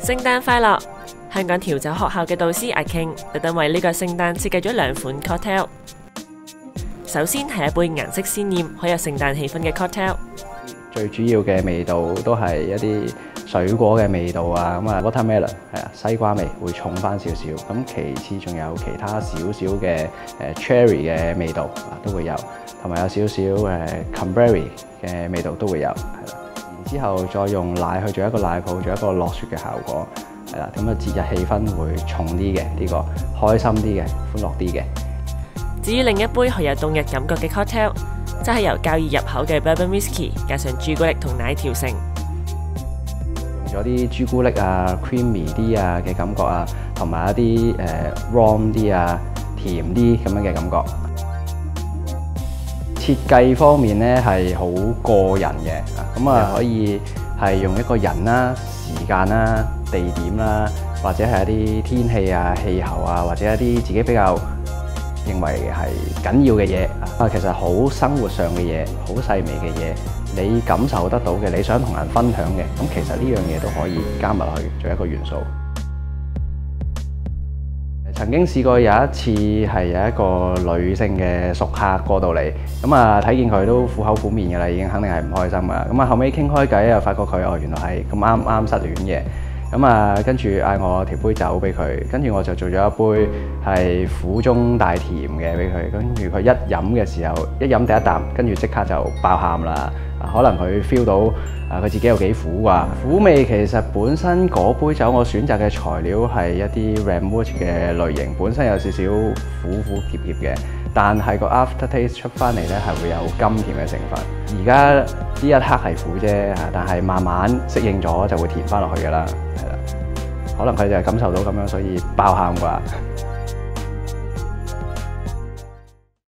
聖誕快樂！香港調酒學校嘅導師阿 King 特登為呢個聖誕設計咗2款 cocktail。首先係一杯顏色鮮豔、好有聖誕氣氛嘅 cocktail。 最主要嘅味道都係一啲水果嘅味道啊，咁啊 watermelon 係啊，西瓜味會重翻少少。咁其次仲有其他少少嘅cherry 嘅味道啊都會有，同埋有少少cranberry 嘅味道都會有，係啦。然之後再用奶去做一個奶泡，做一個落雪嘅效果，係啦。咁啊節日氣氛會重啲嘅，呢個開心啲嘅，歡樂啲嘅。 至於另一杯好有冬日感覺嘅 cocktail，就係由較易入口嘅 bourbon whisky 加上朱古力同奶調成， 用咗啲朱古力啊 creamy 啲啊嘅感覺啊，同埋一啲warm 啲啊甜啲咁樣嘅感覺。設計方面咧係好個人嘅，咁啊可以係用一個人啦、時間啦、地點啦，或者係一啲天氣啊、氣候啊，或者一啲自己比較認為係緊要嘅嘢啊，其實好生活上嘅嘢，好細微嘅嘢，你感受得到嘅，你想同人分享嘅，咁其實呢樣嘢都可以加埋去做一個元素。曾經試過有一次係有一個女性嘅熟客過到嚟，咁啊睇見佢都苦口苦面嘅啦，已經肯定係唔開心㗎。咁啊後尾傾開偈又發覺佢原來係咁啱失戀嘅。咁啊，跟住嗌我調杯酒俾佢，跟住我就做咗一杯係苦中帶甜嘅俾佢。跟住佢一飲嘅時候，一飲第一啖，跟住即刻就爆喊啦。可能佢 feel 到佢自己有幾苦啩。苦味其實本身嗰杯酒我選擇嘅材料係一啲 Vermouth 嘅類型，本身有少少苦澀嘅，但係個 aftertaste 出翻嚟咧係會有甘甜嘅成分。而家呢一刻係苦啫，但係慢慢適應咗就會甜翻落去㗎啦，係啦。可能佢就係感受到咁樣，所以爆喊啩。